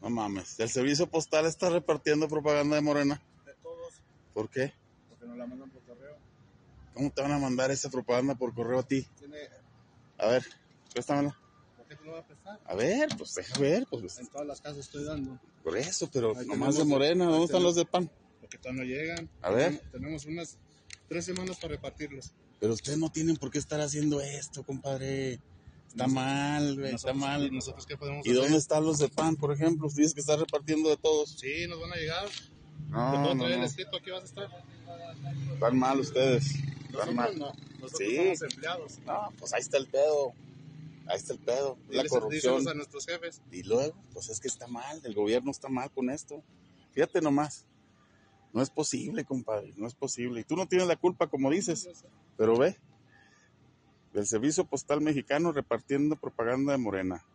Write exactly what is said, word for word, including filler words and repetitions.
No mames. El servicio postal está repartiendo propaganda de Morena. De todos. ¿Por qué? Porque nos la mandan por correo. ¿Cómo te van a mandar esa propaganda por correo a ti? Tiene... A ver, préstamela. ¿Por qué te lo voy a prestar? A ver, pues deja ver. Pues. En todas las casas estoy dando. Por eso, pero Ahí nomás de tenemos- Morena. ¿Dónde ahí están los de P A N? Porque todavía no llegan. A ver. Tenemos, tenemos unas tres semanas para repartirlos. Pero ustedes no tienen por qué estar haciendo esto, compadre. Está mal, güey, está Nosotros- mal. ¿Y nosotros qué podemos ¿Y hacer? dónde están los de P A N, por ejemplo? Dices que está repartiendo de todos. Sí, nos van a llegar. No, Te puedo no, traer no. el escrito, aquí vas a estar. Están mal ustedes. Están Nosotros mal. no. Nosotros Sí. somos empleados. No, pues ahí está el pedo. Ahí está el pedo. La Diles- corrupción. díselos a nuestros jefes. Y luego, pues es que está mal. El gobierno está mal con esto. Fíjate nomás. No es posible, compadre. No es posible. Y tú no tienes la culpa, como dices. Pero ve. Del Servicio Postal Mexicano repartiendo propaganda de Morena.